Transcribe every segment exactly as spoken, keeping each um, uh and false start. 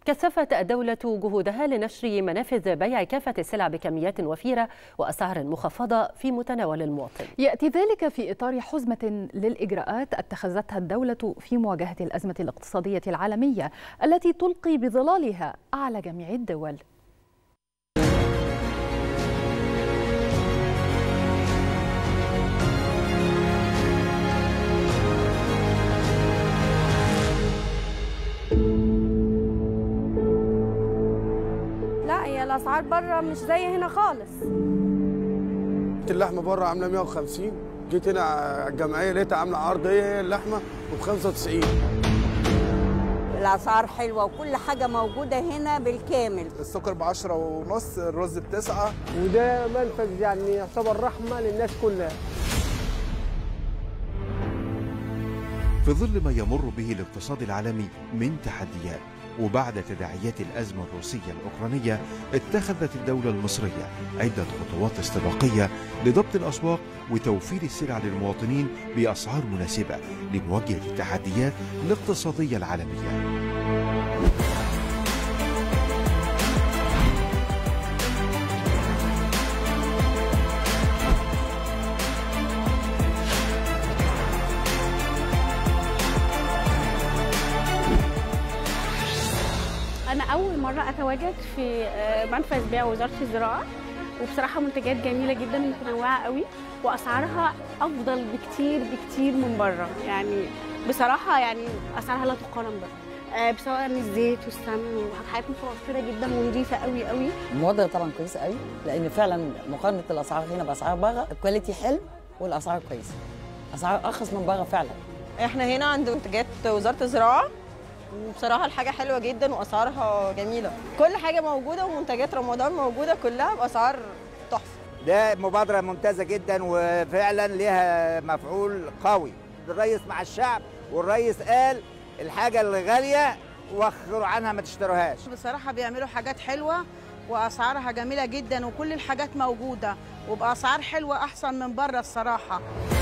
كثفت الدولة جهودها لنشر منافذ بيع كافة السلع بكميات وفيرة وأسعار مخفضة في متناول المواطن. يأتي ذلك في إطار حزمة للإجراءات اتخذتها الدولة في مواجهة الأزمة الاقتصادية العالمية التي تلقي بظلالها على جميع الدول. لا، هي الاسعار بره مش زي هنا خالص. اللحمه بره عامله مية وخمسين، جيت هنا على الجمعيه لقيتها عامله عرض هي هي اللحمه ب خمسة وتسعين. الاسعار حلوه وكل حاجه موجوده هنا بالكامل. السكر ب عشرة ونص، الرز بتسعة، وده منفذ يعني يعتبر رحمه للناس كلها. في ظل ما يمر به الاقتصاد العالمي من تحديات، وبعد تداعيات الأزمة الروسية الأوكرانية اتخذت الدولة المصرية عدة خطوات استباقية لضبط الأسواق وتوفير السلع للمواطنين بأسعار مناسبة لمواجهة التحديات الاقتصادية العالمية. أنا أول مرة أتواجد في منفذ بيع وزارة الزراعة، وبصراحة منتجات جميلة جدا متنوعة قوي وأسعارها أفضل بكتير بكتير من بره. يعني بصراحة يعني أسعارها لا تقارن بره، بسواء الزيت والسمن وحاجات متوفرة جدا ونظيفة قوي قوي. المبادرة طبعا كويسة قوي، لأن فعلا مقارنة الأسعار هنا بأسعار بره الكواليتي حلو والأسعار كويسة، أسعار أرخص من بره فعلا. إحنا هنا عند منتجات وزارة الزراعة، وبصراحة الحاجة حلوة جدا وأسعارها جميلة، كل حاجة موجودة ومنتجات رمضان موجودة كلها بأسعار تحفة. ده مبادرة ممتازة جدا وفعلا لها مفعول قوي. الرئيس مع الشعب، والرئيس قال الحاجة اللي غالية وخروا عنها ما تشتروهاش. بصراحة بيعملوا حاجات حلوة وأسعارها جميلة جدا وكل الحاجات موجودة وبأسعار حلوة أحسن من بره الصراحة.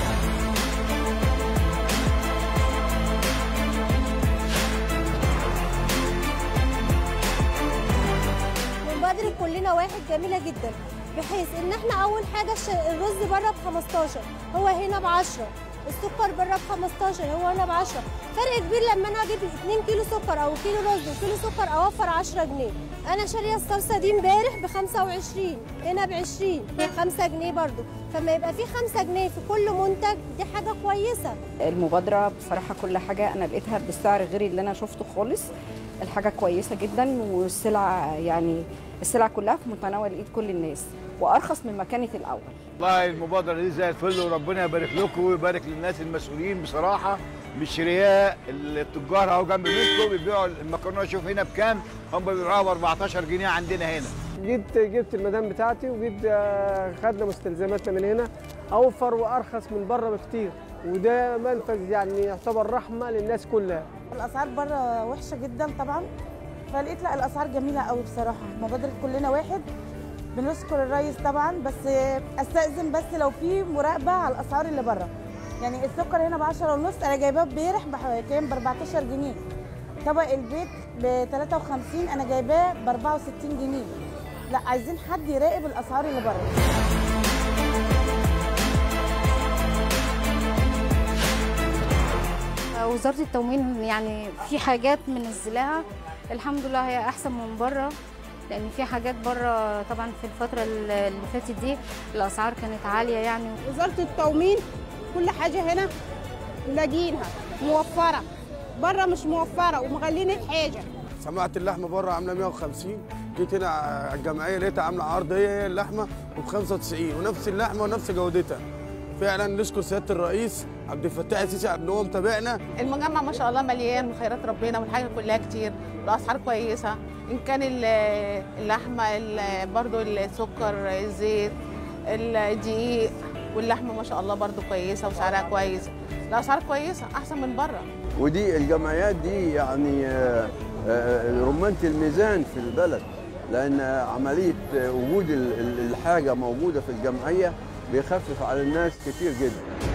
مبادرة كلنا واحد جميلة جدا، بحيث ان احنا اول حاجة الرز بره ب خمستاشر هو هنا ب عشرة، السكر بره ب خمستاشر هو هنا ب عشرة، فرق كبير لما انا اجيب اتنين كيلو سكر او كيلو رز وكيلو سكر اوفر عشرة جنيه. انا شاريه الصلصه دي امبارح ب خمسة وعشرين، هنا ب عشرين، خمسة جنيه برضو، فما يبقى في خمسة جنيه في كل منتج دي حاجه كويسه. المبادره بصراحه كل حاجه انا لقيتها بالسعر غير اللي انا شفته خالص، الحاجه كويسه جدا والسلع يعني السلع كلها في متناول ايد كل الناس وارخص من ما كانت الاول. والله المبادره دي زي الفل وربنا يبارك لكم ويبارك للناس المسؤولين بصراحه، مش رياء. التجار اهو جنب منكم بيبيعوا المكرونه، شوف هنا بكام، هم بيبيعوها ب أربعتاشر جنيه عندنا هنا. جيت جبت المدام بتاعتي وجيت خدنا مستلزماتنا من هنا، اوفر وارخص من بره بكتير، وده منفذ يعني يعتبر رحمه للناس كلها. الاسعار بره وحشه جدا طبعا، فلقيت لا الاسعار جميله قوي بصراحه. مبادره كلنا واحد بنشكر الرئيس طبعا، بس استاذن بس لو في مراقبه على الاسعار اللي بره. يعني السكر هنا ب عشرة ونص، انا جايباه امبارح بكام؟ ب أربعتاشر جنيه. طبق البيت ب تلاتة وخمسين، انا جايباه ب أربعة وستين جنيه. لا، عايزين حد يراقب الاسعار اللي بره. وزارة التموين يعني في حاجات منزلاها الحمد لله هي احسن من بره، لان في حاجات بره طبعا في الفتره اللي فاتت دي الاسعار كانت عاليه. يعني وزاره التموين كل حاجه هنا لاقيينها موفره، بره مش موفره ومغلين الحاجه. سمعت اللحمه بره عامله مية وخمسين، جيت هنا على الجمعيه لقيتها عامله عرض هي هي اللحمه ب خمسة وتسعين، ونفس اللحمه ونفس جودتها. فعلا نشكر سياده الرئيس عبد الفتاح السيسي ان هو متابعنا. المجمع ما شاء الله مليان من خيرات ربنا والحاجه كلها كتير والاسعار كويسه، ان كان اللحمه برضو السكر الزيت الدقيق واللحمه ما شاء الله برضو كويسه وسعرها كويس، الاسعار كويسه احسن من بره. ودي الجمعيات دي يعني رمانة الميزان في البلد، لان عمليه وجود الحاجه موجوده في الجمعيه بيخفف على الناس كتير جدا.